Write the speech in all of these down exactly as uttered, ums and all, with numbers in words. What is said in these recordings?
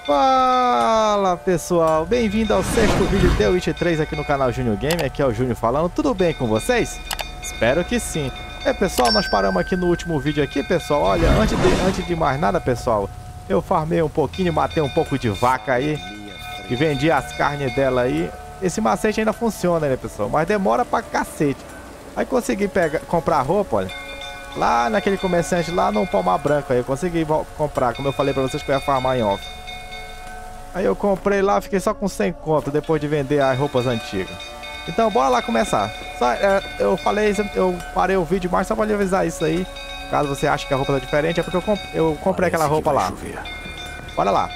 Fala pessoal, bem-vindo ao sexto vídeo de The Witcher três aqui no canal Júnior Game. Aqui é o Júnior falando, tudo bem com vocês? Espero que sim. É pessoal, nós paramos aqui no último vídeo aqui, pessoal. Olha, antes de, antes de mais nada, pessoal, eu farmei um pouquinho, matei um pouco de vaca aí e vendi as carnes dela aí. Esse macete ainda funciona, né pessoal, mas demora pra cacete. Aí consegui pegar, comprar roupa, olha, lá naquele comerciante lá no Palmar Branco aí, eu consegui comprar, como eu falei pra vocês que eu ia farmar em off. Aí eu comprei lá, fiquei só com cem conto depois de vender as roupas antigas. Então bora lá começar. Só, é, eu falei, eu parei o vídeo mais só pra lhe avisar isso aí. Caso você ache que a roupa tá diferente, é porque eu, comp eu comprei aquela roupa lá. Chover. Bora lá.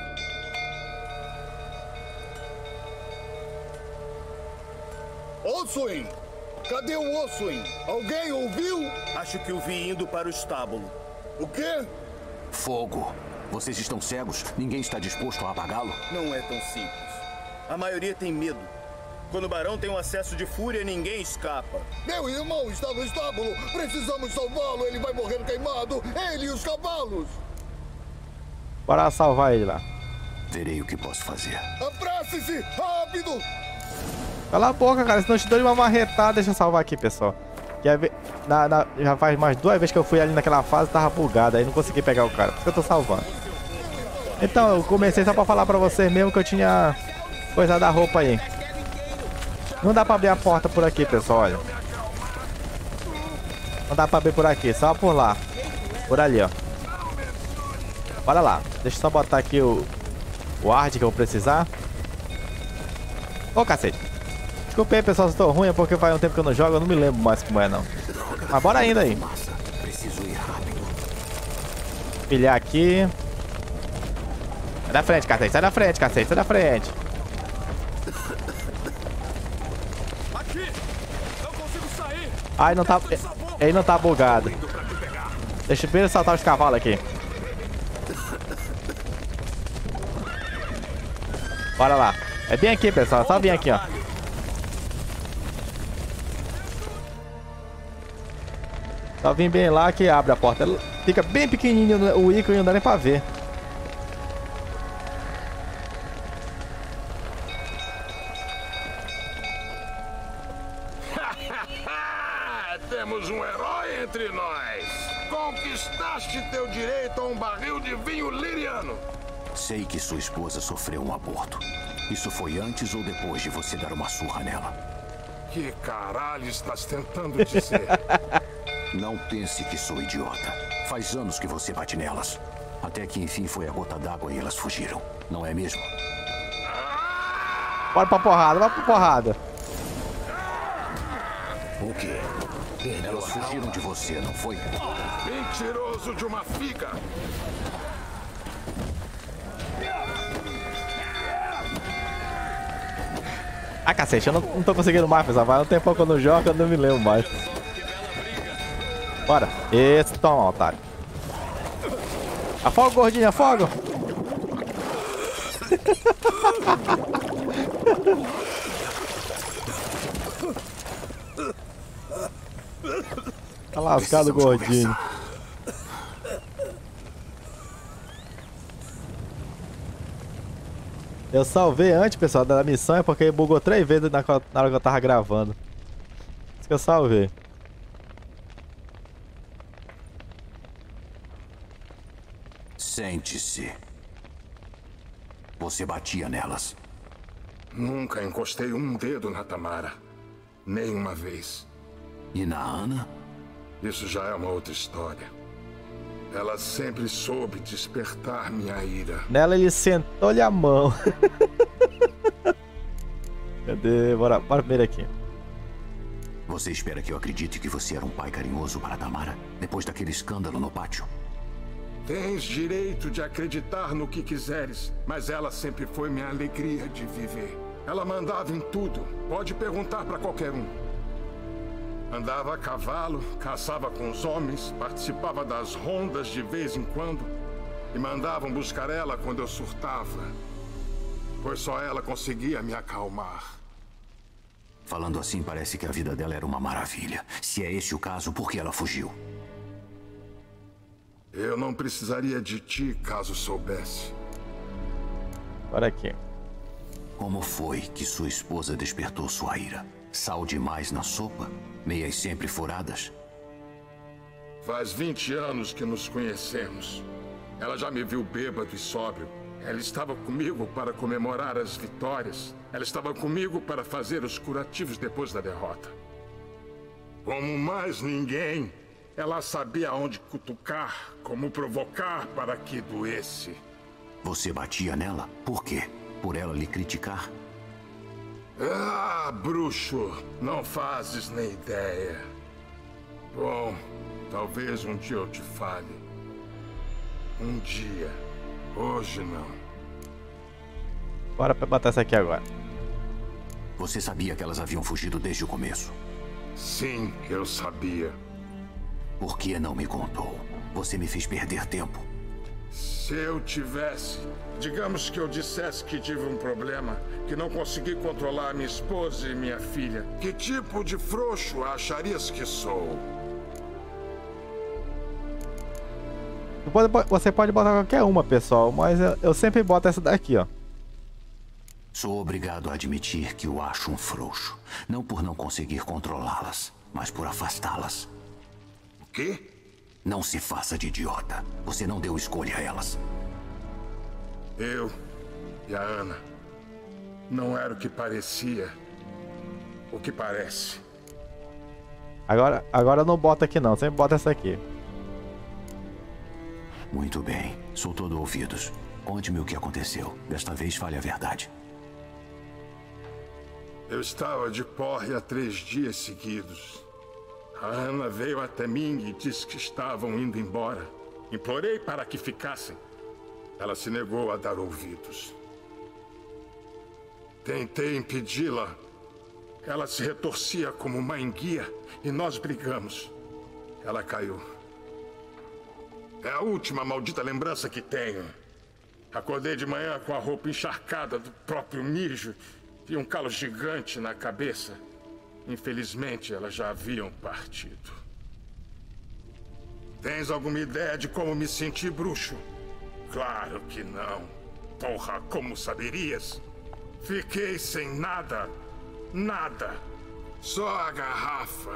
Oswin! Cadê o Oswin? Alguém ouviu? Acho que o vi indo para o estábulo. O quê? Fogo. Vocês estão cegos? Ninguém está disposto a apagá-lo? Não é tão simples. A maioria tem medo. Quando o barão tem um acesso de fúria, ninguém escapa. Meu irmão está no estábulo. Precisamos salvá-lo. Ele vai morrer queimado. Ele e os cavalos. Bora salvar ele lá. Verei o que posso fazer. Apresse-se! Rápido! Cala a boca, cara. Senão eu te dou uma marretada. Deixa eu salvar aqui, pessoal. Que na, na, já faz mais duas vezes que eu fui ali naquela fase, tava bugado. Aí não consegui pegar o cara. Por isso que eu tô salvando. Então, eu comecei só pra falar pra vocês mesmo que eu tinha coisa da roupa aí. Não dá pra abrir a porta por aqui, pessoal, olha. Não dá pra abrir por aqui, só por lá. Por ali, ó. Bora lá. Deixa eu só botar aqui o, o hard que eu vou precisar. Ô, cacete. Desculpa aí, pessoal, se tô ruim, é porque faz um tempo que eu não jogo, eu não me lembro mais como é, não. Mas bora ainda aí. Preciso ir rápido. Pilhar aqui. Sai da frente, cacete, sai da frente, cacete, sai da frente. Aqui! Não consigo sair! Ai, não tá... Ele não tá bugado. Deixa eu primeiro saltar os cavalos aqui. Bora lá. É bem aqui, pessoal, só vir aqui, ó. Só vim bem lá que abre a porta. Fica bem pequenininho o ícone, não dá nem pra ver. Temos um herói entre nós. Conquistaste teu direito a um barril de vinho liriano. Sei que sua esposa sofreu um aborto. Isso foi antes ou depois de você dar uma surra nela? Que caralho estás tentando dizer? Não pense que sou idiota. Faz anos que você bate nelas. Até que enfim foi a gota d'água e elas fugiram. Não é mesmo? Bora pra porrada, bora pra porrada. O quê? Elas fugiram de você, não foi? Mentiroso de uma figa! Ah, cacete, eu não, não tô conseguindo mais, pessoal. Vai um tempão que eu não jogo, eu não me lembro mais. Bora. Esse, toma, otário. Afoga, gordinho, afoga. Tá lascado, gordinho. Eu salvei antes, pessoal, da missão, é porque bugou três vezes na, na hora que eu tava gravando. Isso que eu salvei. Sente-se. Você batia nelas. Nunca encostei um dedo na Tamara. Nem uma vez. E na Ana? Isso já é uma outra história. Ela sempre soube despertar minha ira. Nela ele sentou-lhe a mão. Cadê? Bora, bora primeiro aqui. Você espera que eu acredite que você era um pai carinhoso para Tamara? Depois daquele escândalo no pátio? Tens direito de acreditar no que quiseres, mas ela sempre foi minha alegria de viver. Ela mandava em tudo. Pode perguntar para qualquer um. Andava a cavalo, caçava com os homens, participava das rondas de vez em quando e mandavam buscar ela quando eu surtava, pois só ela conseguia me acalmar. Falando assim, parece que a vida dela era uma maravilha. Se é esse o caso, por que ela fugiu? Eu não precisaria de ti caso soubesse. Bora aqui. Como foi que sua esposa despertou sua ira? Sal demais na sopa? Meias sempre furadas? Faz vinte anos que nos conhecemos. Ela já me viu bêbado e sóbrio. Ela estava comigo para comemorar as vitórias. Ela estava comigo para fazer os curativos depois da derrota. Como mais ninguém, ela sabia onde cutucar, como provocar para que doesse. Você batia nela? Por quê? Por ela lhe criticar? Ah, bruxo, não fazes nem ideia. Bom, talvez um dia eu te fale. Um dia. Hoje não. Bora botar essa aqui agora. Você sabia que elas haviam fugido desde o começo? Sim, eu sabia. Por que não me contou? Você me fez perder tempo. Se eu tivesse... Digamos que eu dissesse que tive um problema, que não consegui controlar minha esposa e minha filha. Que tipo de frouxo acharias que sou? Você pode botar qualquer uma, pessoal, mas eu, eu sempre boto essa daqui, ó. Sou obrigado a admitir que o acho um frouxo. Não por não conseguir controlá-las, mas por afastá-las. O quê? Não se faça de idiota. Você não deu escolha a elas. Eu e a Ana não era o que parecia, o que parece. Agora, agora não bota aqui não, sempre bota essa aqui. Muito bem, sou todo ouvidos. Conte-me o que aconteceu. Desta vez fale a verdade. Eu estava de porre há três dias seguidos. A Ana veio até mim e disse que estavam indo embora. Implorei para que ficassem. Ela se negou a dar ouvidos. Tentei impedi-la. Ela se retorcia como uma enguia e nós brigamos. Ela caiu. É a última maldita lembrança que tenho. Acordei de manhã com a roupa encharcada do próprio mijo e um calo gigante na cabeça. Infelizmente, elas já haviam partido. Tens alguma ideia de como me senti, bruxo? Claro que não. Porra, como saberias? Fiquei sem nada. Nada. Só a garrafa.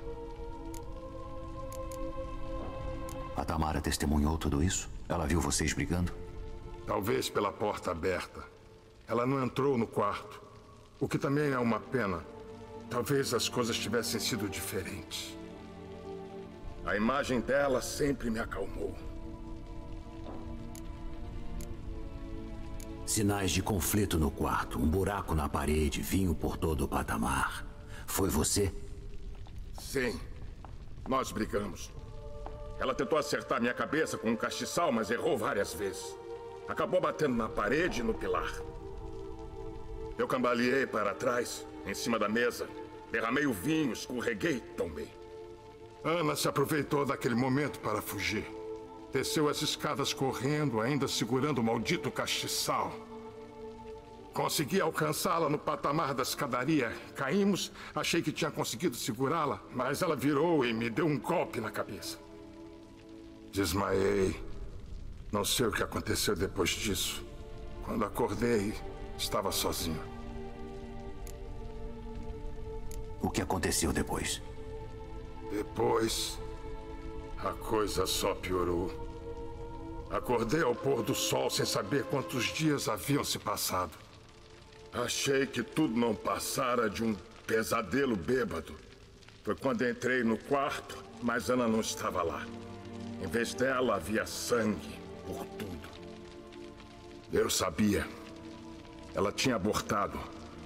A Tamara testemunhou tudo isso? Ela viu vocês brigando? Talvez pela porta aberta. Ela não entrou no quarto. O que também é uma pena. Talvez as coisas tivessem sido diferentes. A imagem dela sempre me acalmou. Sinais de conflito no quarto, um buraco na parede, vinho por todo o patamar. Foi você? Sim. Nós brigamos. Ela tentou acertar minha cabeça com um castiçal, mas errou várias vezes. Acabou batendo na parede e no pilar. Eu cambaleei para trás, em cima da mesa. Derramei o vinho, escorreguei e tombei. Ana se aproveitou daquele momento para fugir. Desceu as escadas correndo, ainda segurando o maldito castiçal. Consegui alcançá-la no patamar da escadaria. Caímos, achei que tinha conseguido segurá-la, mas ela virou e me deu um golpe na cabeça. Desmaiei. Não sei o que aconteceu depois disso. Quando acordei, estava sozinho. O que aconteceu depois? Depois, a coisa só piorou. Acordei ao pôr do sol sem saber quantos dias haviam se passado. Achei que tudo não passara de um pesadelo bêbado. Foi quando entrei no quarto, mas Ana não estava lá. Em vez dela, havia sangue por tudo. Eu sabia. Ela tinha abortado.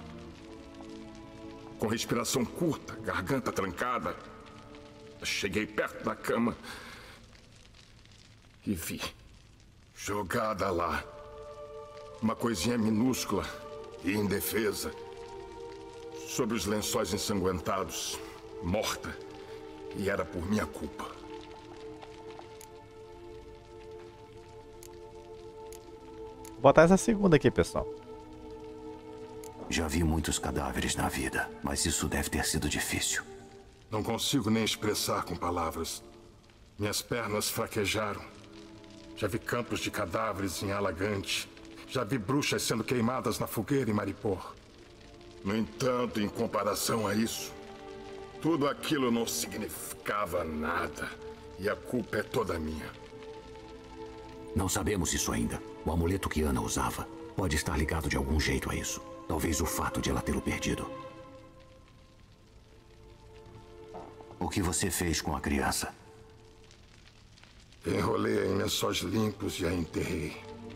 Com respiração curta, garganta trancada. Cheguei perto da cama e vi, jogada lá, uma coisinha minúscula e indefesa, sobre os lençóis ensanguentados, morta, e era por minha culpa. Vou botar essa segunda aqui, pessoal. Já vi muitos cadáveres na vida, mas isso deve ter sido difícil. Não consigo nem expressar com palavras. Minhas pernas fraquejaram. Já vi campos de cadáveres em Alagante. Já vi bruxas sendo queimadas na fogueira em Maripor. No entanto, em comparação a isso, tudo aquilo não significava nada. E a culpa é toda minha. Não sabemos isso ainda. O amuleto que Ana usava pode estar ligado de algum jeito a isso. Talvez o fato de ela ter o perdido. O que você fez com a criança? Enrolei em lençóis limpos e a enterrei.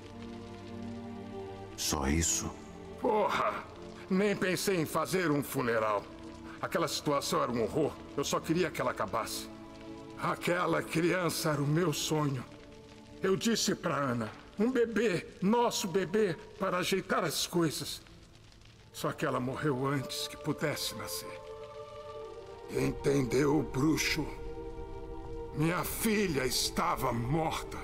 Só isso? Porra! Nem pensei em fazer um funeral. Aquela situação era um horror. Eu só queria que ela acabasse. Aquela criança era o meu sonho. Eu disse pra Ana, um bebê, nosso bebê, para ajeitar as coisas. Só que ela morreu antes que pudesse nascer. Entendeu, bruxo? Minha filha estava morta.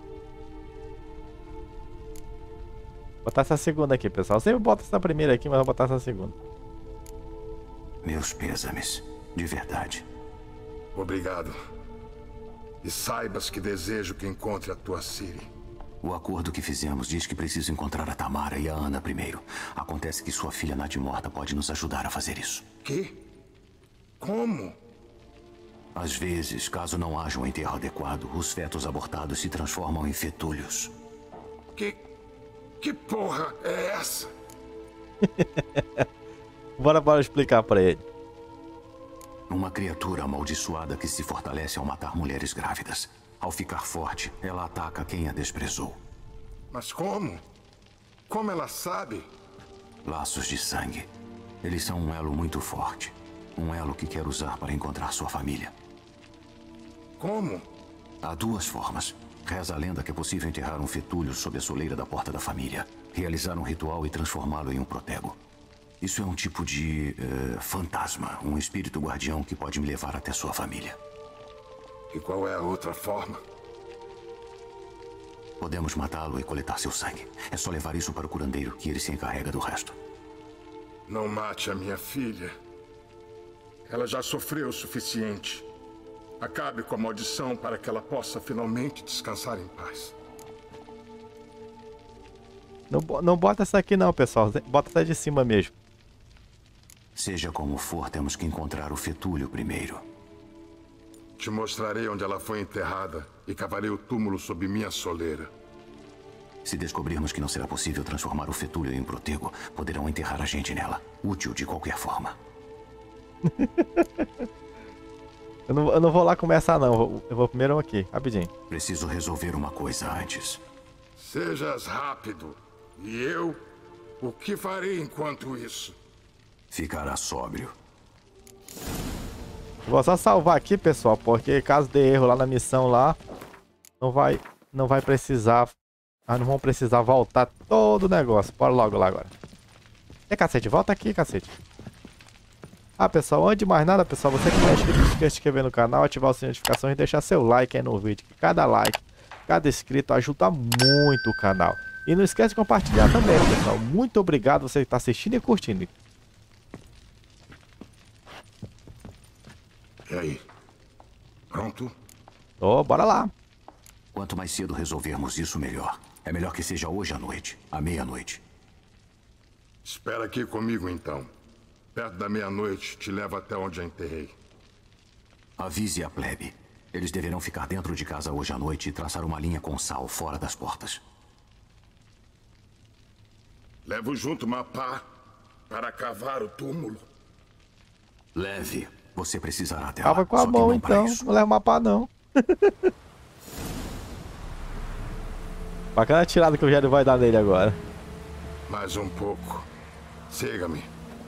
Vou botar essa segunda aqui, pessoal. Eu sempre boto essa primeira aqui, mas vou botar essa segunda. Meus pêsames, de verdade. Obrigado. E saibas que desejo que encontre a tua Ciri. O acordo que fizemos diz que preciso encontrar a Tamara e a Ana primeiro. Acontece que sua filha Nath morta pode nos ajudar a fazer isso. Quê? Como? Às vezes, caso não haja um enterro adequado, os fetos abortados se transformam em fetulhos. Que... que porra é essa? Bora, bora explicar pra ele. Uma criatura amaldiçoada que se fortalece ao matar mulheres grávidas. Ao ficar forte, ela ataca quem a desprezou. Mas como? Como ela sabe? Laços de sangue. Eles são um elo muito forte. Um elo que quer usar para encontrar sua família. Como? Há duas formas. Reza a lenda que é possível enterrar um fetulho sob a soleira da porta da família, realizar um ritual e transformá-lo em um protego. Isso é um tipo de uh, fantasma, um espírito guardião que pode me levar até sua família. E qual é a outra forma? Podemos matá-lo e coletar seu sangue. É só levar isso para o curandeiro, que ele se encarrega do resto. Não mate a minha filha. Ela já sofreu o suficiente. Acabe com a maldição para que ela possa finalmente descansar em paz. Não, não bota essa aqui não, pessoal. Bota essa de cima mesmo. Seja como for, temos que encontrar o fetulho primeiro. Te mostrarei onde ela foi enterrada e cavarei o túmulo sob minha soleira. Se descobrirmos que não será possível transformar o fetulho em um protego, poderão enterrar a gente nela. Útil de qualquer forma. eu, não, eu não vou lá começar não. Eu vou, eu vou primeiro aqui, rapidinho. Preciso resolver uma coisa antes. Sejas rápido. E eu? O que farei enquanto isso? Ficará sóbrio. Vou só salvar aqui, pessoal, porque caso dê erro lá na missão lá, não vai, não vai precisar, ah, não vão precisar voltar todo o negócio. Bora logo lá agora. E cacete, volta aqui, cacete. Ah, pessoal, antes de mais nada, pessoal, você que não é inscrito, não esqueça de se inscrever no canal, ativar o sininho de notificações e deixar seu like aí no vídeo, que cada like, cada inscrito ajuda muito o canal. E não esquece de compartilhar também, pessoal. Muito obrigado você que está assistindo e curtindo. E aí? Pronto? Ô, bora lá. Quanto mais cedo resolvermos isso, melhor. É melhor que seja hoje à noite, à meia-noite. Espera aqui comigo, então. Perto da meia-noite, te levo até onde a enterrei. Avise a plebe. Eles deverão ficar dentro de casa hoje à noite e traçar uma linha com sal fora das portas. Levo junto uma pá para cavar o túmulo. Leve. Você precisará dela. Cava com a mão, então. Não leva uma pá, não. Bacana a tirada que o Jerry vai dar nele agora. Mais um pouco. Siga-me.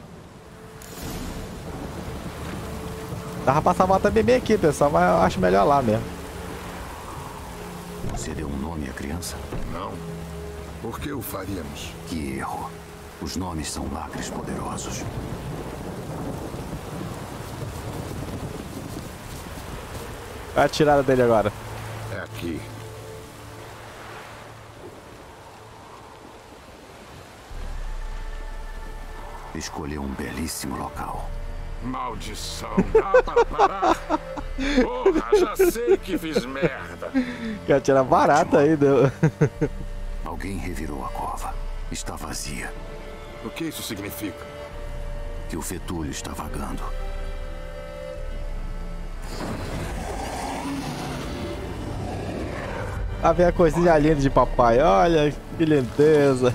Dava pra salvar também bem aqui, pessoal, mas eu acho melhor lá mesmo. Você deu um nome à criança? Não. Por que o faríamos? Que erro. Os nomes são lacres poderosos. Olha a tirada dele agora. É aqui. Escolheu um belíssimo local. Maldição, dá para parar? Porra, já sei que fiz merda. Quer tirar barata aí, deu. Alguém revirou a cova. está vazia. O que isso significa? Que o fetúlio está vagando. Lá vem a coisinha linda de papai. Olha que lindeza.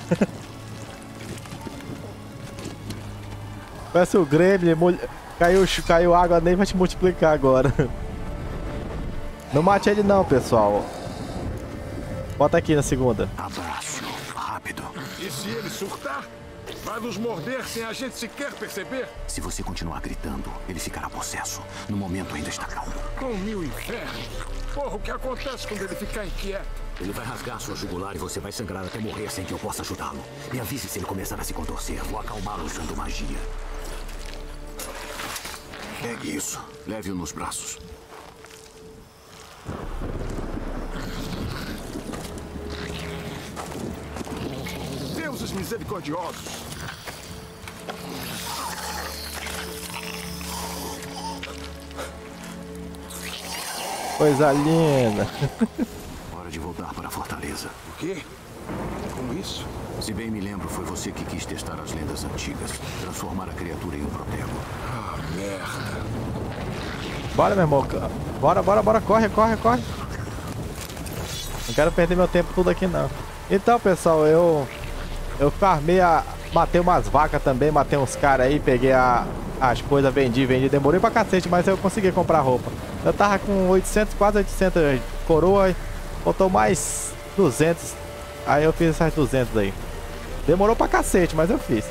Parece o Gremlin. Caiu, caiu água, nem vai te multiplicar agora. Não mate ele não, pessoal. Bota aqui na segunda. Abraço. Rápido. E se ele surtar? Vai nos morder sem a gente sequer perceber? Se você continuar gritando, ele ficará possesso. No momento ainda está calmo. Com mil infernos. Porra, o que acontece quando ele ficar inquieto? Ele vai rasgar sua jugular e você vai sangrar até morrer sem que eu possa ajudá-lo. Me avise se ele começar a se contorcer. Vou acalmá-lo usando magia. Pegue isso. Leve-o nos braços. Deuses misericordiosos. Coisa linda. Hora de voltar para a fortaleza. O quê? Com isso? Se bem me lembro, foi você que quis testar as lendas antigas. Transformar a criatura em um protego. Ah, merda. Bora, meu irmão. Bora, bora, bora. Corre, corre, corre. Não quero perder meu tempo tudo aqui, não. Então, pessoal, eu... Eu farmei a... Matei umas vacas também, matei uns caras aí, peguei a... as coisas, vendi, vendi. Demorei pra cacete, mas eu consegui comprar roupa. Eu tava com oitocentos, quase oitocentos coroas. Faltou mais duzentos. Aí eu fiz essas duzentos aí. Demorou pra cacete, mas eu fiz.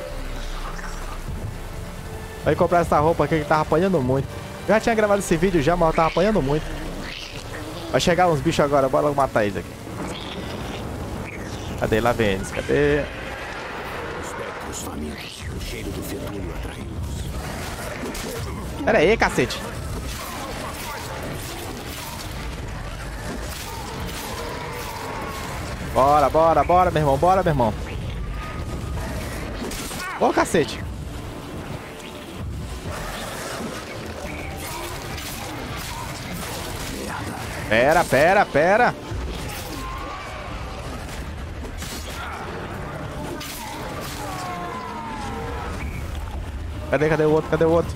Vai comprar essa roupa aqui que tava apanhando muito. Eu já tinha gravado esse vídeo já, mas eu tava apanhando muito. Vai chegar uns bichos agora, bora logo matar eles aqui. Cadê? Lá vem eles, cadê? Espectros famintos, o cheiro do fetúlio atrai-os. Pera aí, cacete. Bora, bora, bora, meu irmão, bora, meu irmão. Ô, cacete. Pera, pera, pera. Cadê, cadê o outro? Cadê o outro?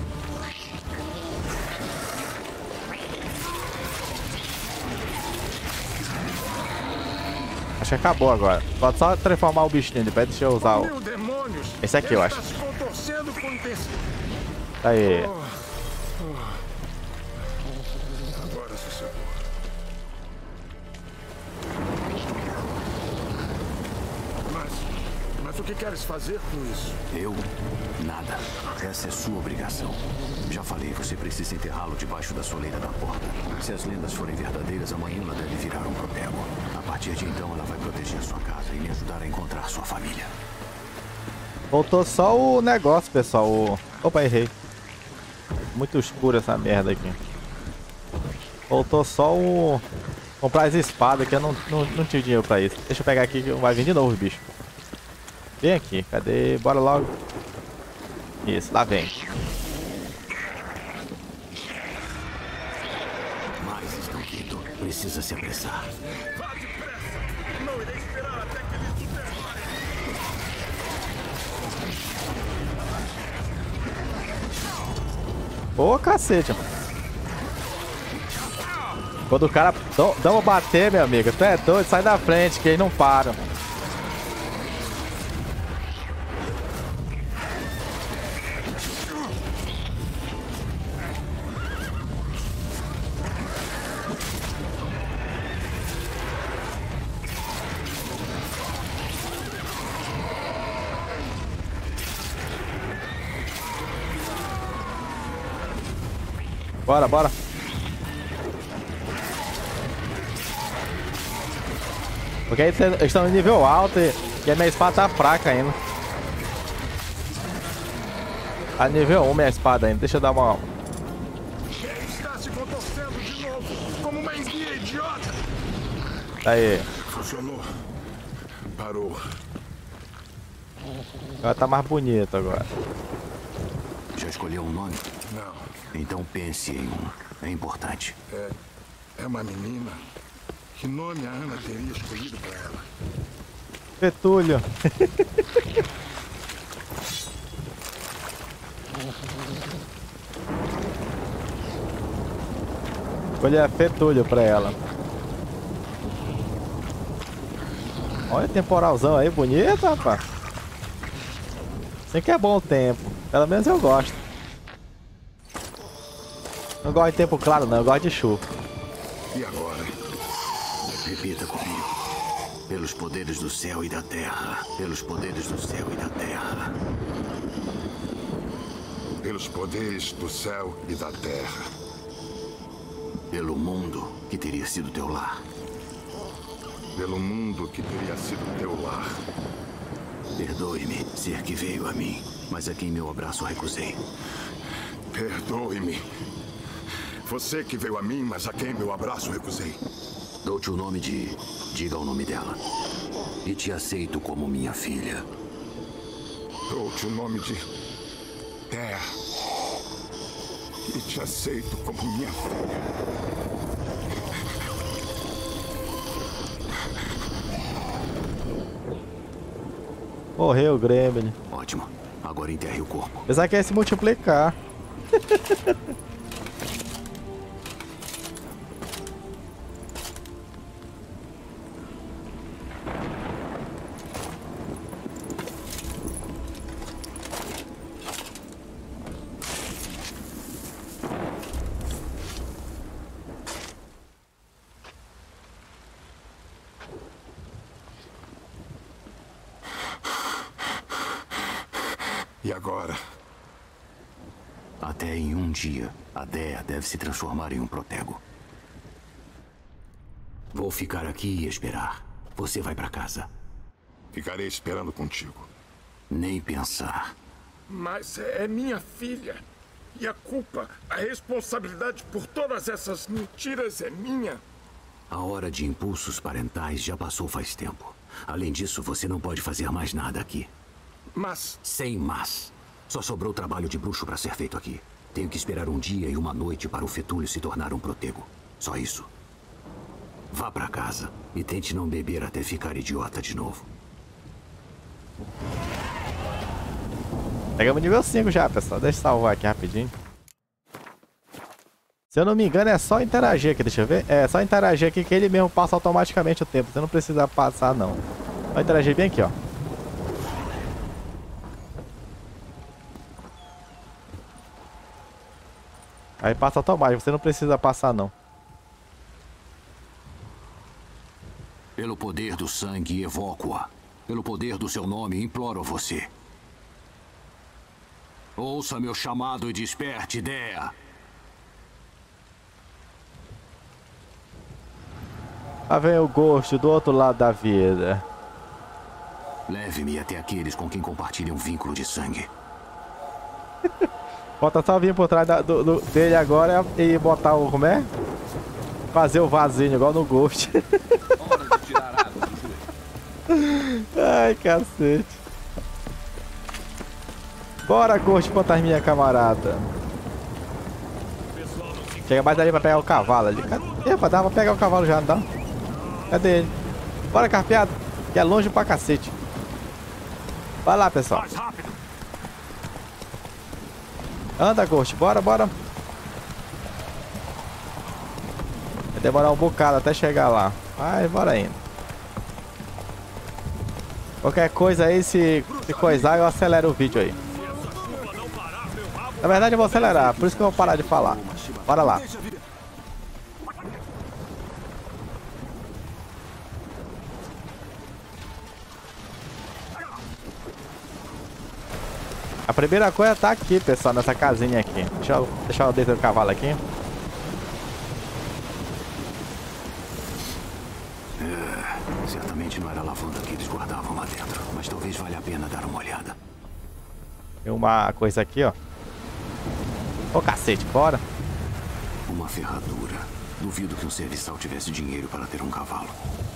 Acho que acabou agora. Pode só transformar o bichinho. Depois deixa eu usar o... Esse aqui, eu acho. Aí. Agora sossegou. Mas, mas o que queres fazer com isso? Eu? Nada. Essa é sua obrigação. Já falei, você precisa enterrá-lo debaixo da soleira da porta. Se as lendas forem verdadeiras, amanhã ela deve virar um protego. A partir de então, ela vai proteger sua casa e me ajudar a encontrar sua família. Voltou só o negócio, pessoal. O... Opa, errei. Muito escuro essa merda aqui. Voltou só o... Comprar as espadas, que eu não, não, não tinha dinheiro pra isso. Deixa eu pegar aqui que vai vir de novo, bicho. Vem aqui, cadê? Bora logo. Isso, lá vem. Mais estão vindo. Precisa se apressar. Vá depressa! Não irei esperar até que eles o derrotem. Ô, cacete, mano. Quando o cara dá uma bater, meu amigo, tu é doido, sai da frente, que eles não param. Bora, bora. Porque aí eles estão em nível alto e, e a minha espada tá fraca ainda. A nível um minha espada ainda. Deixa eu dar uma... Ele está se contorcendo de novo, como uma enguia idiota. Aí. Funcionou. Parou. Ela tá mais bonita agora. Já escolheu um nome? Não. Então pense em um. É importante. É, é uma menina. Que nome a Ana teria escolhido para ela? Fetulho. Escolha fetulho pra ela. Olha o temporalzão aí, bonito, rapaz. Assim que é bom o tempo. Pelo menos eu gosto. Não gosto de tempo claro não, eu gosto de chuva. E agora? Repita comigo. Pelos poderes do céu e da terra. Pelos poderes do céu e da terra. Pelos poderes do céu e da terra. Pelo mundo que teria sido teu lar. Pelo mundo que teria sido teu lar. Perdoe-me, ser que veio a mim, mas a quem meu abraço recusei. Perdoe-me. Você que veio a mim, mas a quem meu abraço recusei. Dou-te o nome de... Diga o nome dela. E te aceito como minha filha. Dou-te o nome de... Terra. E te aceito como minha filha. Morreu o Gremlin. Ótimo. Agora enterre o corpo. Apesar que é se multiplicar. E agora? Até em um dia, a Dea deve se transformar em um protego. Vou ficar aqui e esperar. Você vai pra casa. Ficarei esperando contigo. Nem pensar. Mas é minha filha. E a culpa, a responsabilidade por todas essas mentiras é minha. A hora de impulsos parentais já passou faz tempo. Além disso, você não pode fazer mais nada aqui. Mas... Sem mas. Só sobrou trabalho de bruxo para ser feito aqui. Tenho que esperar um dia e uma noite para o fetulho se tornar um protego. Só isso. Vá para casa e tente não beber até ficar idiota de novo. Pegamos nível cinco já, pessoal. Deixa eu salvar aqui rapidinho. Se eu não me engano, é só interagir aqui. Deixa eu ver. É só interagir aqui que ele mesmo passa automaticamente o tempo. Você não precisa passar, não. Só interagir bem aqui, ó. Aí passa automático, você não precisa passar não. Pelo poder do sangue, evoco-a. Pelo poder do seu nome, imploro a você. Ouça meu chamado e desperte, Dea. Lá vem o gosto do outro lado da vida. Leve-me até aqueles com quem compartilha um vínculo de sangue. Falta só vir por trás da, do, do, dele agora e botar o... Como é? Fazer o vasinho, igual no Ghost. Hora de tirar água do joelho. Ai, cacete. Bora, Ghost, fantasminha, camarada. Chega mais ali pra pegar o cavalo ali. Cadê? Epa, dá pra pegar o cavalo já, não dá? Cadê ele? Bora, carpeado. Que é longe pra cacete. Vai lá, pessoal. Anda, Ghost, bora, bora. Vai demorar um bocado até chegar lá. Vai, bora indo. Qualquer coisa aí, se, se coisar, eu acelero o vídeo aí. Na verdade, eu vou acelerar, por isso que eu vou parar de falar. Bora lá. A primeira coisa tá aqui, pessoal, nessa casinha aqui. Deixa eu deixar eu descer do cavalo aqui. É, certamente não era a lavanda que eles guardavam lá dentro, mas talvez valha a pena dar uma olhada. Tem uma coisa aqui, ó. Ô, cacete, bora. Uma ferradura. Duvido que um serviçal tivesse dinheiro para ter um cavalo.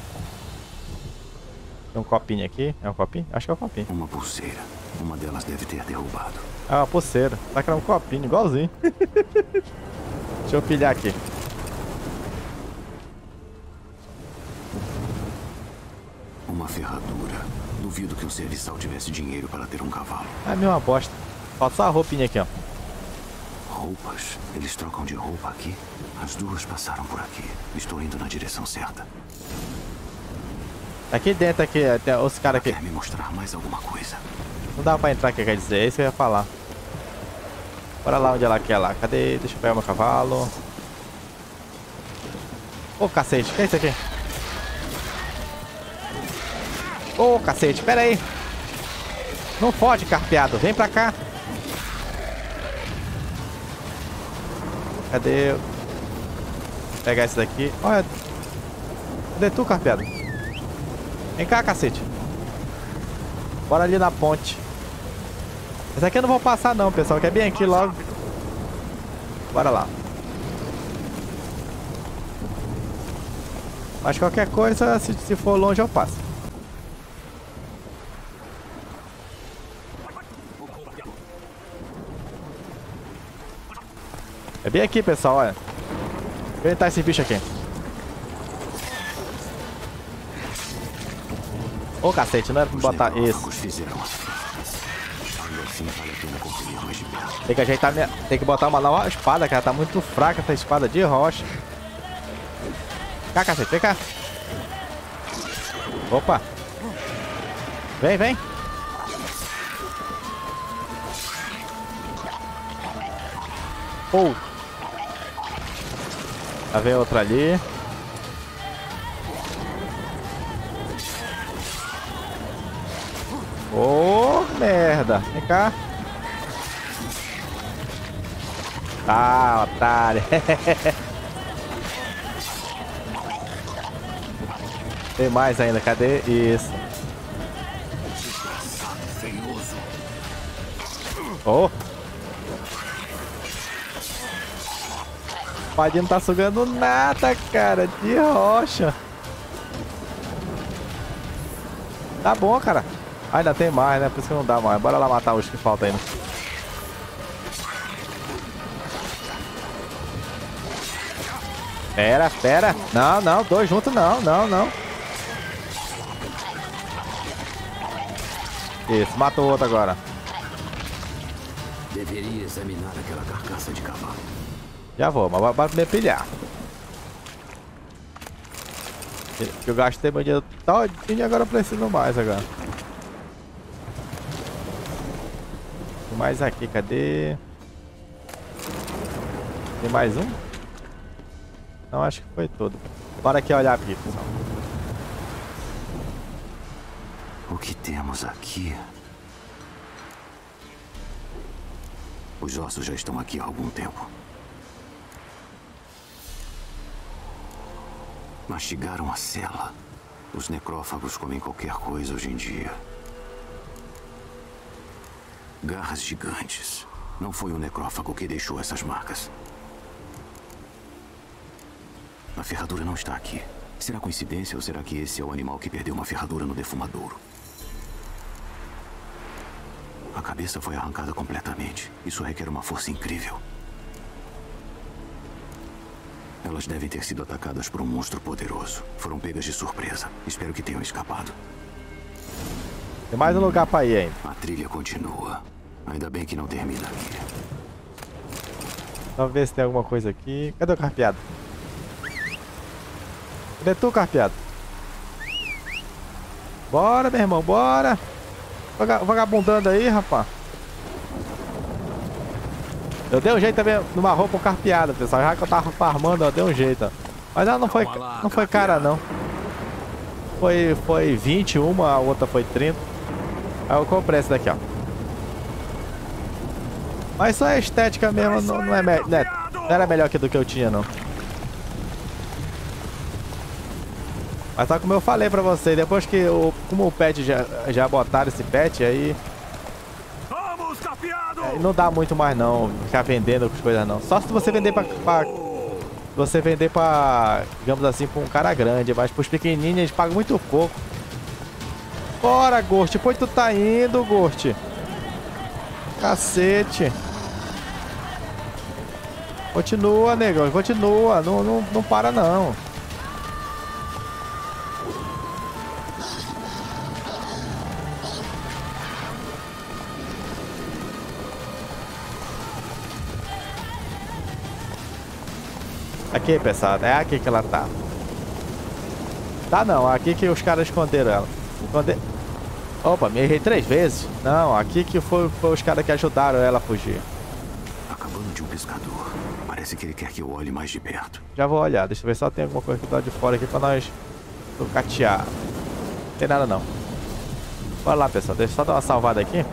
Tem um copinho aqui. É um copinho? Acho que é um copinho. Uma pulseira. Uma delas deve ter derrubado. É uma pulseira. Só que era um copinho, igualzinho. Deixa eu pilhar aqui. Uma Uma ferradura. Duvido que um serviçal tivesse dinheiro para ter um cavalo. É a mesma bosta. Falta só a roupinha aqui, ó. Roupas? Eles trocam de roupa aqui? As duas passaram por aqui. Estou indo na direção certa. Aqui dentro, aqui, tem os caras aqui. Quer me mostrar mais alguma coisa? Não dá pra entrar aqui, quer dizer. É isso que eu ia falar. Bora lá onde ela quer lá. Cadê? Deixa eu pegar meu cavalo. Ô, cacete. O que é isso aqui? Ô, cacete. Pera aí. Não fode, carpeado. Vem pra cá. Cadê? Vou pegar esse daqui. Olha. Cadê tu, carpeado? Vem cá, cacete. Bora ali na ponte. Esse aqui eu não vou passar não, pessoal. Que é bem aqui logo. Bora lá. Mas qualquer coisa, se, se for longe, eu passo. É bem aqui, pessoal, olha. Vou enfrentar esse bicho aqui. Ô, oh, cacete, não era pra botar isso. Tem que ajeitar minha... Tem que botar uma nova espada, cara. Tá muito fraca essa espada de rocha. Vem cá, cacete, vem cá. Opa. Vem, vem. Oh. Lá vem outra ali. Ô, oh, merda. Vem cá. Ah, otário. Tem mais ainda. Cadê? Isso. Oh. O padinho não tá sugando nada, cara. De rocha. Tá bom, cara. Ainda tem mais, né? Por isso que não dá mais. Bora lá matar os que faltam ainda. Pera, pera. Não, não. Dois juntos não. Não, não. Isso. Matou o outro agora. Deveria examinar aquela carcaça de cavalo. Já vou, mas bora primeiro pilhar. Eu gastei meu dinheiro todinho e agora eu preciso mais agora. Tem mais aqui, cadê? Tem mais um? Não, acho que foi todo. Bora aqui olhar aqui, pessoal. O que temos aqui? Os ossos já estão aqui há algum tempo. Mastigaram a cela. Os necrófagos comem qualquer coisa hoje em dia. Garras gigantes. Não foi o necrófago que deixou essas marcas. A ferradura não está aqui. Será coincidência ou será que esse é o animal que perdeu uma ferradura no defumadouro? A cabeça foi arrancada completamente. Isso requer uma força incrível. Elas devem ter sido atacadas por um monstro poderoso. Foram pegas de surpresa. Espero que tenham escapado. Tem mais um lugar pra ir ainda. A trilha continua. Ainda bem que não termina aqui. Vamos ver se tem alguma coisa aqui. Cadê o carpeado? Cadê tu, carpeado? Bora, meu irmão, bora. Vagabundando aí, rapaz. Eu dei um jeito também numa roupa carpeada, pessoal. Já que eu tava farmando, eu dei um jeito. Ó. Mas ela não foi, não foi cara, não. Foi, foi vinte e um, a outra foi trinta. Aí eu comprei essa daqui, ó. Mas só a estética mesmo, não, não, é, não, é, não era melhor que do que eu tinha, não. Mas só como eu falei pra vocês, depois que o, como o pet já, já botaram esse pet, aí... É, não dá muito mais não, ficar vendendo as coisas não. Só se você vender pra, pra... Você vender pra, digamos assim, pra um cara grande. Mas pros pequenininhos eles pagam muito pouco. Bora, Ghost, depois tu tá indo, Ghost. Cacete. Continua, negão, continua, não, não, não para não. Aqui, pessoal. É aqui que ela tá. Tá não. Aqui que os caras esconderam ela. Esconder... Opa, me errei três vezes. Não, aqui que foi, foi os caras que ajudaram ela a fugir. Acabando de um pescador. Parece que ele quer que eu olhe mais de perto. Já vou olhar. Deixa eu ver se só tem alguma coisa do lado de fora aqui pra nós tocatear. Não tem nada não. Bora lá, pessoal. Deixa eu só dar uma salvada aqui.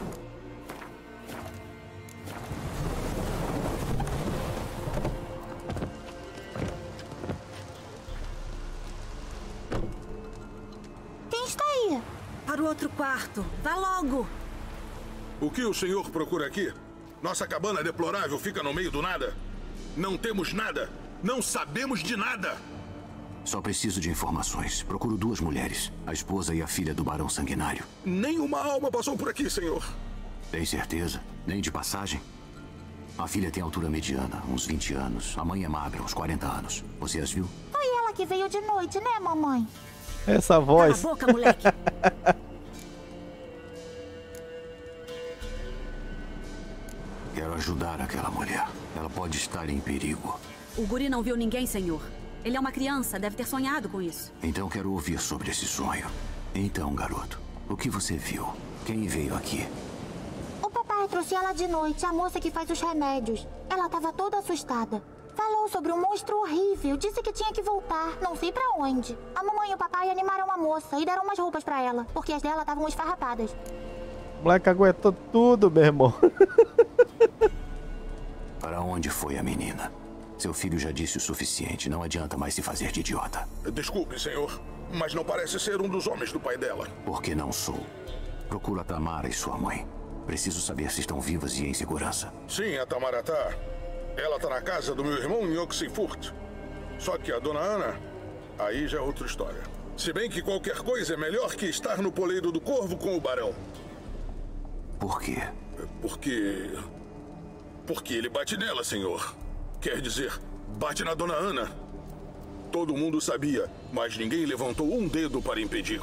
Quem está aí? Para o outro quarto. Vá logo. O que o senhor procura aqui? Nossa cabana deplorável fica no meio do nada. Não temos nada. Não sabemos de nada. Só preciso de informações. Procuro duas mulheres. A esposa e a filha do Barão Sanguinário. Nenhuma alma passou por aqui, senhor. Tem certeza? Nem de passagem? A filha tem altura mediana, uns vinte anos. A mãe é magra, uns quarenta anos. Você as viu? Foi ela que veio de noite, né, mamãe? Essa voz. Cala a boca, moleque. Quero ajudar aquela mulher. Ela pode estar em perigo. O guri não viu ninguém, senhor. Ele é uma criança, deve ter sonhado com isso. Então quero ouvir sobre esse sonho. Então, garoto, o que você viu? Quem veio aqui? O papai trouxe ela de noite, a moça que faz os remédios. Ela estava toda assustada. Falou sobre um monstro horrível, disse que tinha que voltar, não sei pra onde. A mamãe e o papai animaram a moça e deram umas roupas pra ela, porque as dela estavam esfarrapadas. O moleque aguentou tudo, meu irmão. Para onde foi a menina? Seu filho já disse o suficiente, não adianta mais se fazer de idiota. Desculpe, senhor, mas não parece ser um dos homens do pai dela. Porque não sou. Procuro a Tamara e sua mãe. Preciso saber se estão vivas e em segurança. Sim, a Tamara tá. Ela tá na casa do meu irmão em Oxenfurt. Só que a dona Ana, aí já é outra história. Se bem que qualquer coisa é melhor que estar no poleiro do Corvo com o Barão. Por quê? Porque... Porque ele bate nela, senhor. Quer dizer, bate na dona Ana. Todo mundo sabia, mas ninguém levantou um dedo para impedir.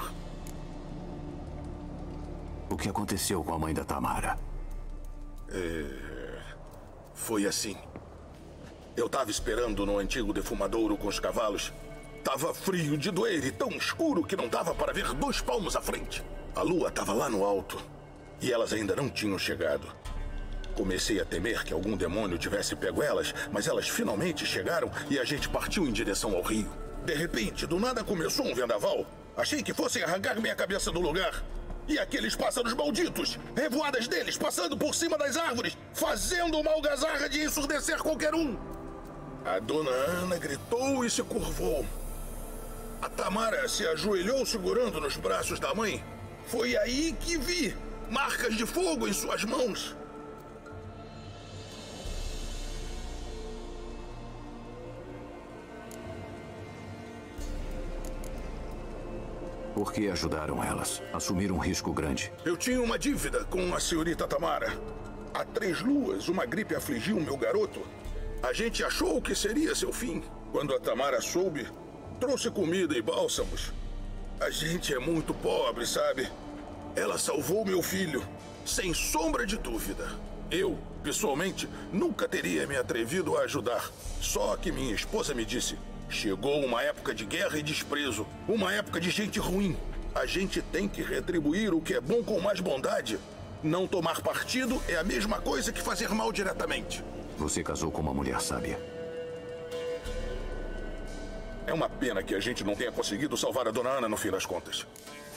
O que aconteceu com a mãe da Tamara? É... Foi assim. Eu tava esperando no antigo defumadouro com os cavalos. Tava frio de doer e tão escuro que não dava para ver dois palmos à frente. A lua tava lá no alto e elas ainda não tinham chegado. Comecei a temer que algum demônio tivesse pego elas, mas elas finalmente chegaram e a gente partiu em direção ao rio. De repente, do nada começou um vendaval. Achei que fossem arrancar minha cabeça do lugar. E aqueles pássaros malditos, revoadas deles passando por cima das árvores, fazendo uma algazarra de ensurdecer qualquer um. A dona Ana gritou e se curvou. A Tamara se ajoelhou segurando nos braços da mãe. Foi aí que vi marcas de fogo em suas mãos. Por que ajudaram elas? Assumiram um risco grande. Eu tinha uma dívida com a senhorita Tamara. Há três luas, uma gripe afligiu meu garoto. A gente achou que seria seu fim. Quando a Tamara soube, trouxe comida e bálsamos. A gente é muito pobre, sabe? Ela salvou meu filho, sem sombra de dúvida. Eu, pessoalmente, nunca teria me atrevido a ajudar. Só que minha esposa me disse... Chegou uma época de guerra e desprezo. Uma época de gente ruim. A gente tem que retribuir o que é bom com mais bondade. Não tomar partido é a mesma coisa que fazer mal diretamente. Você casou com uma mulher sábia. É uma pena que a gente não tenha conseguido salvar a dona Ana no fim das contas.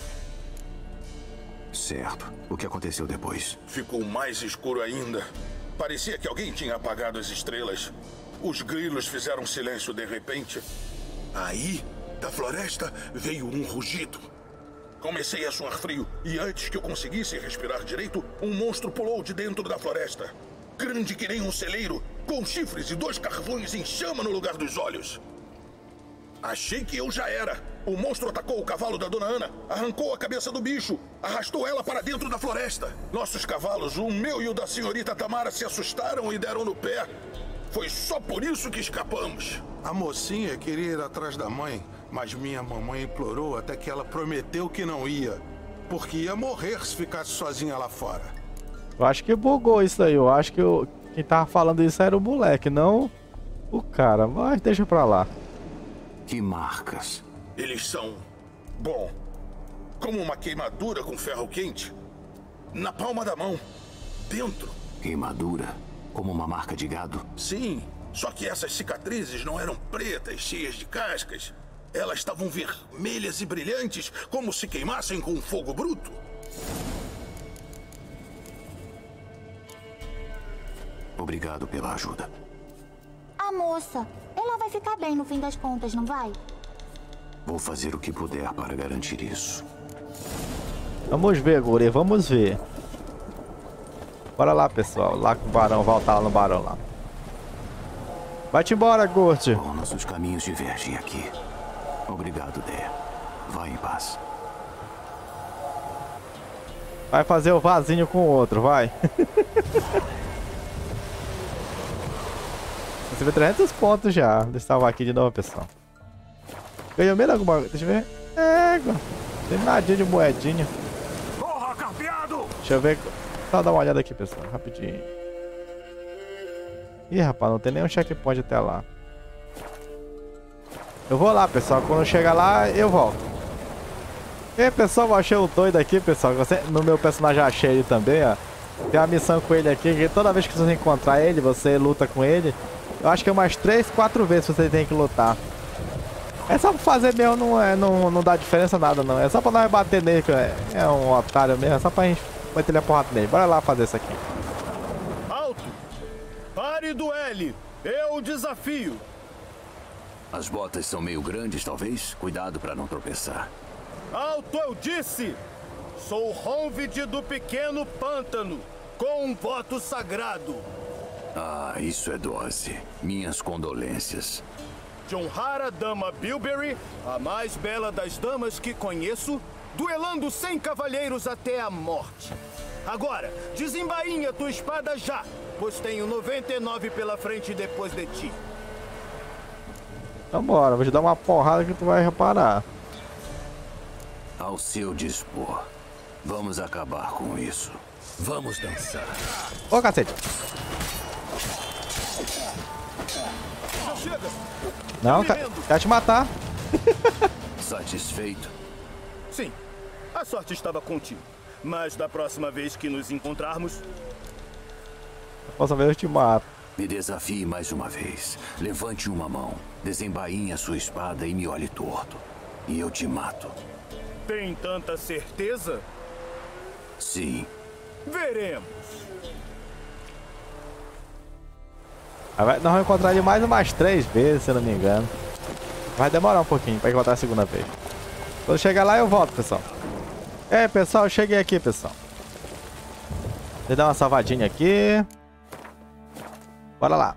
Certo. O que aconteceu depois? Ficou mais escuro ainda. Parecia que alguém tinha apagado as estrelas. Os grilos fizeram silêncio de repente. Aí, da floresta, veio um rugido. Comecei a suar frio e antes que eu conseguisse respirar direito, um monstro pulou de dentro da floresta. Grande que nem um celeiro, com chifres e dois carvões em chama no lugar dos olhos. Achei que eu já era. O monstro atacou o cavalo da dona Ana, arrancou a cabeça do bicho, arrastou ela para dentro da floresta. Nossos cavalos, o meu e o da senhorita Tamara, se assustaram e deram no pé. Foi só por isso que escapamos. A mocinha queria ir atrás da mãe, mas minha mamãe implorou até que ela prometeu que não ia, porque ia morrer se ficasse sozinha lá fora. Eu acho que bugou isso aí. Eu acho que eu... quem tava falando isso era o moleque, não O cara, mas deixa pra lá. Que marcas? Eles são... bom... como uma queimadura com ferro quente. Na palma da mão. Dentro. Queimadura? Como uma marca de gado? Sim, só que essas cicatrizes não eram pretas, cheias de cascas. Elas estavam vermelhas e brilhantes, como se queimassem com fogo bruto. Obrigado pela ajuda. A moça, ela vai ficar bem no fim das contas, não vai? Vou fazer o que puder para garantir isso. Vamos ver, guri, vamos ver. Bora lá, pessoal. Lá com o barão, voltar lá no barão lá. Vai-te embora, Gurt. Bom, nossos caminhos divergem aqui. Obrigado, Dea. Vai em paz. Vai fazer o vasinho com o outro, vai. Você vê trezentos pontos já. Deixa eu salvar aqui de novo, pessoal. Ganhou mesmo alguma coisa? Deixa eu ver. É, tem nadinha de moedinha. Corra, carpeado! Deixa eu ver. Só dar uma olhada aqui, pessoal. Rapidinho. Ih, rapaz, não tem nenhum checkpoint até lá. Eu vou lá, pessoal. Quando eu chegar lá, eu volto. E aí, pessoal, eu achei o doido aqui, pessoal. Você, no meu personagem achei ele também, ó. Tem uma missão com ele aqui, que toda vez que você encontrar ele, você luta com ele. Eu acho que é umas três, quatro vezes você tem que lutar. É só pra fazer mesmo, não, é, não, não dá diferença nada, não. É só pra nós bater nele, que é, é um otário mesmo. É só pra gente meter a porrada nele. Bora lá fazer isso aqui. Alto! Pare do L! Eu desafio! As botas são meio grandes, talvez? Cuidado para não tropeçar. Alto, eu disse! Sou Honvid do Pequeno Pântano, com um voto sagrado. Ah, isso é dose. Minhas condolências. De honrar a dama Bilberry, a mais bela das damas que conheço, duelando cem cavalheiros até a morte. Agora, desembainha tua espada já, pois tenho noventa e nove pela frente depois de ti. Vambora, vou te dar uma porrada que tu vai reparar. Ao seu dispor. Vamos acabar com isso. Vamos dançar. Ô, cacete. Já chega! Não, ca- quer te matar. Satisfeito? Sim, a sorte estava contigo. Mas da próxima vez que nos encontrarmos... Posso ver, eu te mato. Me desafie mais uma vez. Levante uma mão, desembainhe a sua espada e me olhe torto. E eu te mato. Tem tanta certeza? Sim. Veremos. Aí vai- nós vamos encontrar ele mais umas três vezes, se eu não me engano. Vai demorar um pouquinho pra encontrar a segunda vez. Quando chegar lá, eu volto, pessoal. E aí, pessoal, eu cheguei aqui, pessoal. Deixa eu dar uma salvadinha aqui. Bora lá.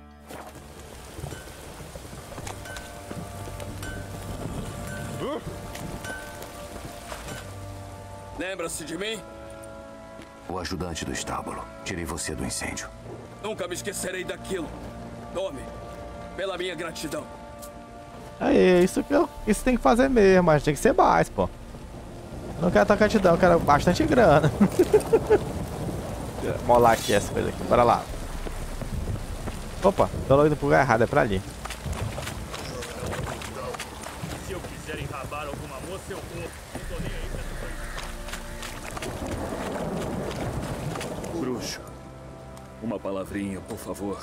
Lembra-se de mim? O ajudante do estábulo. Tirei você do incêndio. Nunca me esquecerei daquilo. Tome, pela minha gratidão. Aí, isso que eu, isso tem que fazer mesmo, mas tem que ser mais, pô. Eu não quero tua gratidão, eu quero bastante grana. Vou molar aqui essa coisa aqui, bora lá. Opa, tô indo pro lugar errado, é pra ali. Se eu quiser enrabar alguma moça, eu vou. Não tô nem aí pra... Bruxo, uma palavrinha, por favor.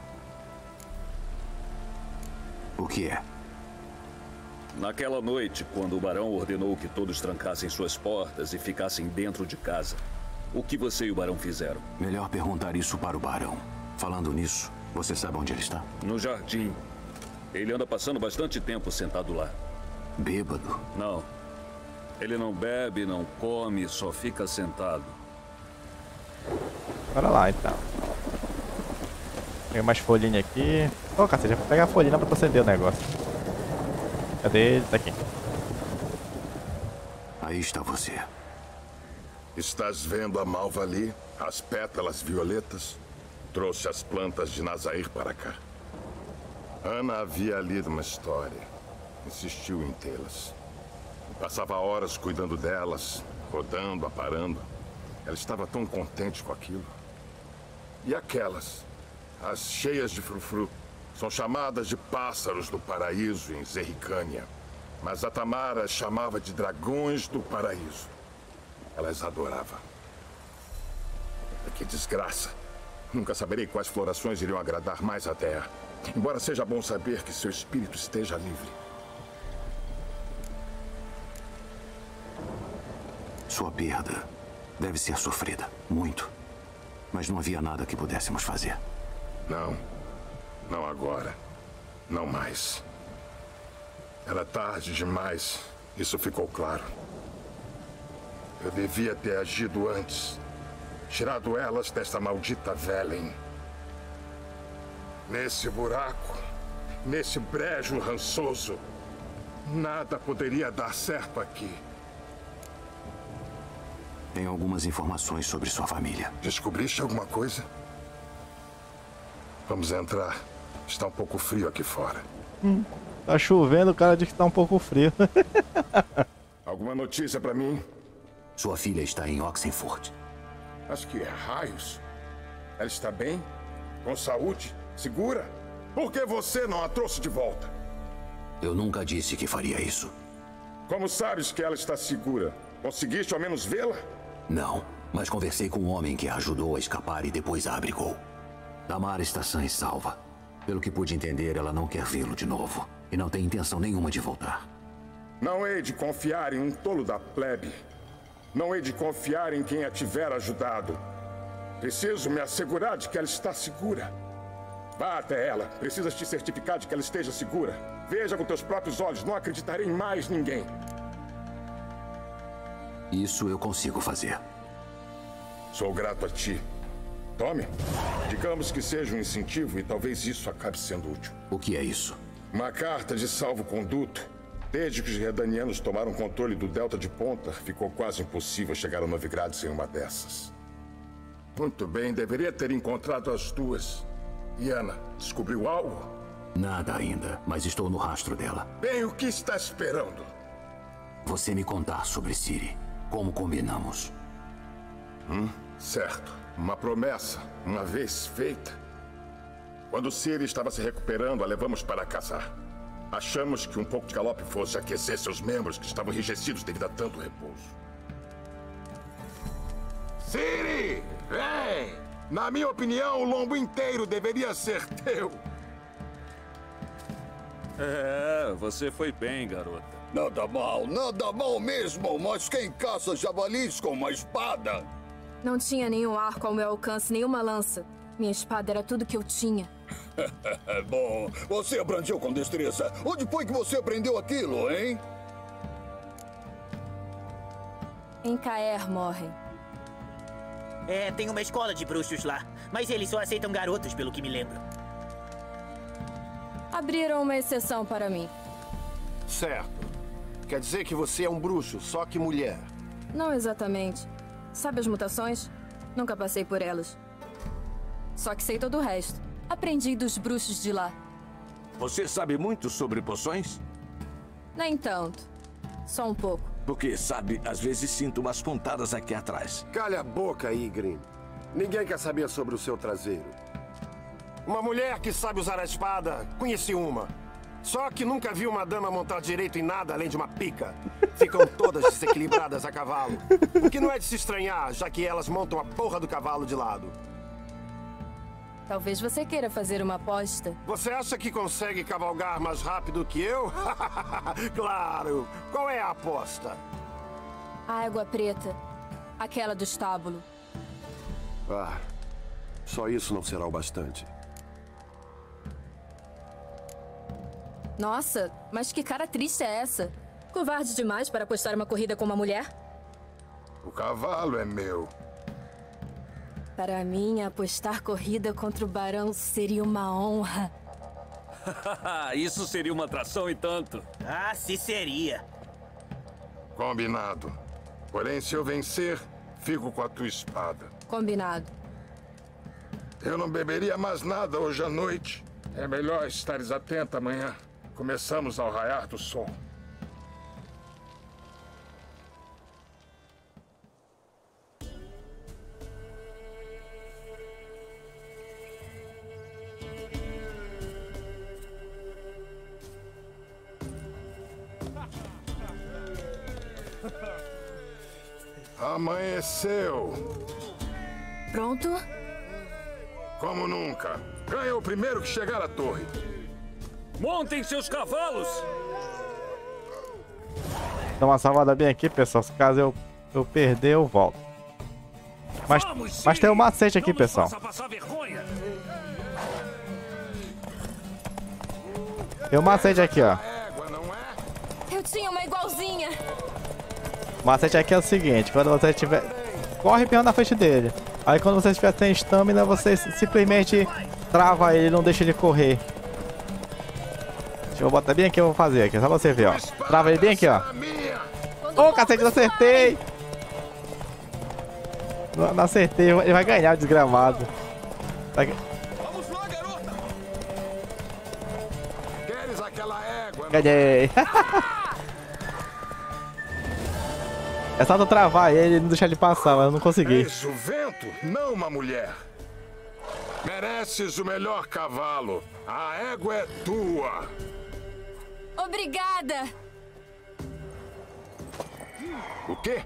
O que é? Naquela noite, quando o barão ordenou que todos trancassem suas portas e ficassem dentro de casa, o que você e o barão fizeram? Melhor perguntar isso para o barão. Falando nisso, você sabe onde ele está? No jardim. Ele anda passando bastante tempo sentado lá. Bêbado? Não. Ele não bebe, não come, só fica sentado. Bora lá, então. Pega mais folhinha aqui. Ô, oh, cacete, vou pegar a folhinha pra proceder o negócio. Cadê ele? Tá aqui. Aí está você. Estás vendo a malva ali? As pétalas violetas? Trouxe as plantas de Nazair para cá. Ana havia lido uma história. Insistiu em tê-las. Passava horas cuidando delas, rodando, aparando. Ela estava tão contente com aquilo. E aquelas, as cheias de frufru, São chamadas de pássaros do paraíso em Zerricânia. Mas a Tamara as chamava de dragões do paraíso. Ela as adorava. Que desgraça. Nunca saberei quais florações iriam agradar mais a Terra. Embora seja bom saber que seu espírito esteja livre. Sua perda deve ser sofrida. Muito. Mas não havia nada que pudéssemos fazer. Não. Não agora. Não mais. Era tarde demais. Isso ficou claro. Eu devia ter agido antes. Tirado elas desta maldita Velen. Nesse buraco, nesse brejo rançoso, nada poderia dar certo aqui. Tenho algumas informações sobre sua família. Descobriste alguma coisa? Vamos entrar. Está um pouco frio aqui fora. Hum, tá chovendo, o cara diz que tá um pouco frio. Alguma notícia pra mim? Sua filha está em Oxenford. Mas que raios? Ela está bem? Com saúde? Segura? Por que você não a trouxe de volta? Eu nunca disse que faria isso. Como sabes que ela está segura? Conseguiste ao menos vê-la? Não, mas conversei com um homem que a ajudou a escapar e depois a abrigou. Tamara está sã e salva. Pelo que pude entender, ela não quer vê-lo de novo. E não tem intenção nenhuma de voltar. Não hei de confiar em um tolo da plebe. Não hei de confiar em quem a tiver ajudado. Preciso me assegurar de que ela está segura. Vá até ela. Precisas te certificar de que ela esteja segura. Veja com teus próprios olhos. Não acreditarei em mais ninguém. Isso eu consigo fazer. Sou grato a ti. Tome. Digamos que seja um incentivo e talvez isso acabe sendo útil. O que é isso? Uma carta de salvo-conduto. Desde que os redanianos tomaram controle do Delta de Ponta, ficou quase impossível chegar a Novigrad sem uma dessas. Muito bem, deveria ter encontrado as duas. E Ana, descobriu algo? Nada ainda, mas estou no rastro dela. Bem, o que está esperando? Você me contar sobre Ciri. Como combinamos. Hum, certo. Uma promessa, uma vez feita. Quando Ciri estava se recuperando, a levamos para caçar. Achamos que um pouco de galope fosse aquecer seus membros que estavam enrijecidos devido a tanto repouso. Ciri! Vem! Na minha opinião, o lombo inteiro deveria ser teu. É, você foi bem, garota. Nada mal, nada mal mesmo, mas quem caça javalis com uma espada? Não tinha nenhum arco ao meu alcance, nenhuma lança. Minha espada era tudo que eu tinha. Bom, você abrandeu com destreza. Onde foi que você aprendeu aquilo, hein? Em Caer morrem. É, tem uma escola de bruxos lá, mas eles só aceitam garotos, pelo que me lembro. Abriram uma exceção para mim. Certo. Quer dizer que você é um bruxo, só que mulher. Não exatamente. Sabe as mutações? Nunca passei por elas. Só que sei todo o resto. Aprendi dos bruxos de lá. Você sabe muito sobre poções? Nem tanto. Só um pouco. Porque, sabe, às vezes sinto umas pontadas aqui atrás. Calha a boca aí, Grim. Ninguém quer saber sobre o seu traseiro. Uma mulher que sabe usar a espada, conheci uma. Só que nunca vi uma dama montar direito em nada além de uma pica. Ficam todas desequilibradas a cavalo. O que não é de se estranhar, já que elas montam a porra do cavalo de lado. Talvez você queira fazer uma aposta. Você acha que consegue cavalgar mais rápido que eu? Claro! Qual é a aposta? A água preta. Aquela do estábulo. Ah, só isso não será o bastante. Nossa, mas que cara triste é essa? Covarde demais para apostar uma corrida com uma mulher? O cavalo é meu. Para mim, apostar corrida contra o barão seria uma honra. Isso seria uma atração e tanto. Ah, se seria. Combinado. Porém, se eu vencer, fico com a tua espada. Combinado. Eu não beberia mais nada hoje à noite. É melhor estares atenta amanhã. Começamos ao raiar do sol. Amanheceu. Pronto? Como nunca. Ganha o primeiro que chegar à torre. Montem seus cavalos! Dá uma salvada bem aqui, pessoal. Se caso eu, eu perder, eu volto. Mas, mas tem um macete aqui, pessoal. Tem um macete aqui, ó. Eu tinha uma igualzinha. O macete aqui é o seguinte, quando você tiver... Corre bem na frente dele. Aí quando você estiver sem estamina, você simplesmente trava ele e não deixa ele correr. Deixa eu botar bem aqui, eu vou fazer aqui, só pra você ver, ó. Trava ele bem aqui, ó. Ô, oh, cacete, não acertei! Não, não acertei, ele vai ganhar, desgramado. Vai... Vamos lá, garota! Queres aquela égua? Ganhei! É só tu travar ele e não deixar ele passar, mas eu não consegui. És o vento, não uma mulher. Mereces o melhor cavalo. A égua é tua. Obrigada. O quê?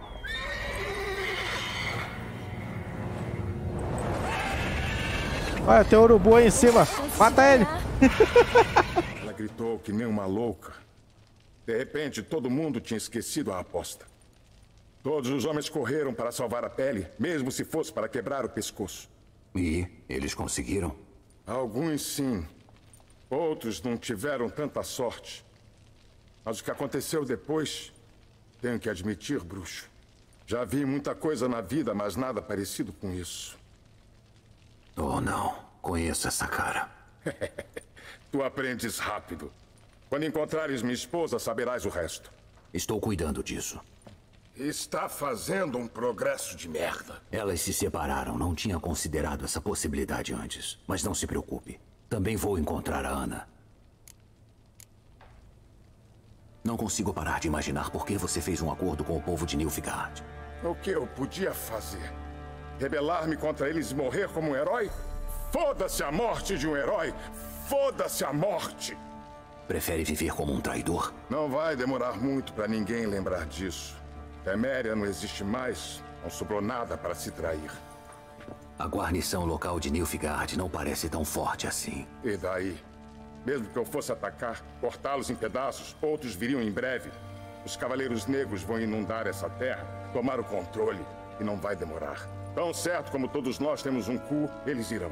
Olha, tem um urubu aí em cima. Mata ele. Ela gritou que nem uma louca. De repente, todo mundo tinha esquecido a aposta. Todos os homens correram para salvar a pele, mesmo se fosse para quebrar o pescoço. E eles conseguiram? Alguns sim. Outros não tiveram tanta sorte. Mas o que aconteceu depois, tenho que admitir, bruxo. Já vi muita coisa na vida, mas nada parecido com isso. Oh, não. Conheço essa cara. Tu aprendes rápido. Quando encontrares minha esposa, saberás o resto. Estou cuidando disso. Está fazendo um progresso de merda. Elas se separaram. Não tinha considerado essa possibilidade antes. Mas não se preocupe. Também vou encontrar a Ana. Não consigo parar de imaginar por que você fez um acordo com o povo de Nilfgaard. O que eu podia fazer? Rebelar-me contra eles e morrer como um herói? Foda-se a morte de um herói! Foda-se a morte! Prefere viver como um traidor? Não vai demorar muito para ninguém lembrar disso. Teméria não existe mais. Não sobrou nada para se trair. A guarnição local de Nilfgaard não parece tão forte assim. E daí? Mesmo que eu fosse atacar, cortá-los em pedaços, outros viriam em breve. Os Cavaleiros Negros vão inundar essa terra, tomar o controle, e não vai demorar. Tão certo como todos nós temos um cu, eles irão.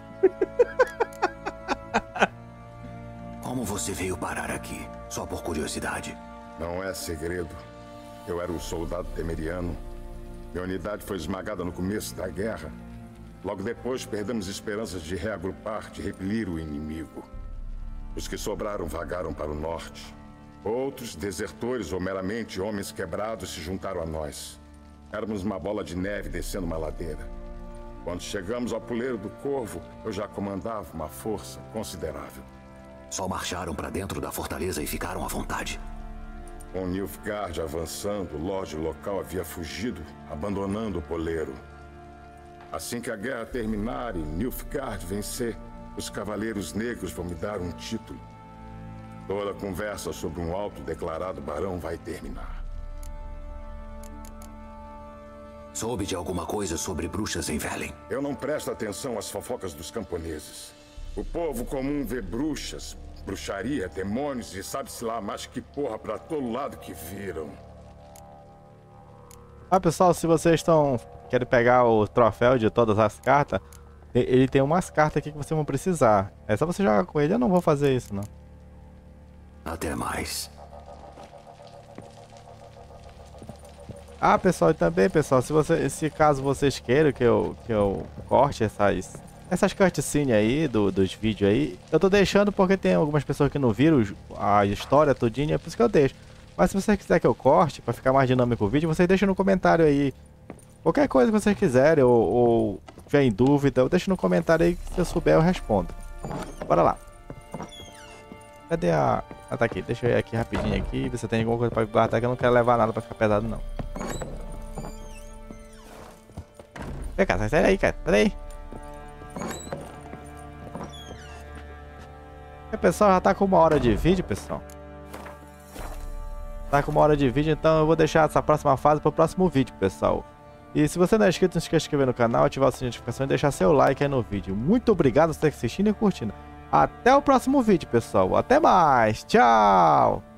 Como você veio parar aqui? Só por curiosidade. Não é segredo. Eu era um soldado temeriano. Minha unidade foi esmagada no começo da guerra. Logo depois, perdemos esperanças de reagrupar, de repelir o inimigo. Os que sobraram vagaram para o norte. Outros, desertores ou meramente homens quebrados, se juntaram a nós. Éramos uma bola de neve descendo uma ladeira. Quando chegamos ao Puleiro do Corvo, eu já comandava uma força considerável. Só marcharam para dentro da fortaleza e ficaram à vontade. Com Nilfgaard avançando, o Lorde local havia fugido, abandonando o Poleiro. Assim que a guerra terminar e Nilfgaard vencer, os Cavaleiros Negros vão me dar um título. Toda a conversa sobre um autodeclarado barão vai terminar. Soube de alguma coisa sobre bruxas em Velen? Eu não presto atenção às fofocas dos camponeses. O povo comum vê bruxas, bruxaria, demônios e sabe-se lá mais que porra pra todo lado que viram. Ah, pessoal, se vocês estão querem pegar o troféu de todas as cartas, ele tem umas cartas aqui que vocês vão precisar. É só você jogar com ele, eu não vou fazer isso, não. Até mais. Ah, pessoal, e também, pessoal, se, você, se caso vocês queiram que eu, que eu corte essas, essas cutscenes aí, do, dos vídeos aí, eu tô deixando porque tem algumas pessoas que não viram a história todinha, é por isso que eu deixo. Mas se você quiser que eu corte, pra ficar mais dinâmico o vídeo, vocês deixam no comentário aí. Qualquer coisa que vocês quiserem, ou, ou tiver em dúvida, eu deixo no comentário aí, que se eu souber eu respondo. Bora lá. Cadê a... Ah, tá aqui. Deixa eu ir aqui rapidinho aqui, ver se tem alguma coisa pra guardar, que eu não quero levar nada pra ficar pesado, não. Vem cá, sai daí, cara. Sai daí. E, pessoal, já tá com uma hora de vídeo, pessoal. Tá com uma hora de vídeo, então eu vou deixar essa próxima fase para o próximo vídeo, pessoal. E se você não é inscrito, não esqueça de se inscrever no canal, ativar o sininho de notificação e deixar seu like aí no vídeo. Muito obrigado por estar assistindo e curtindo. Até o próximo vídeo, pessoal. Até mais. Tchau.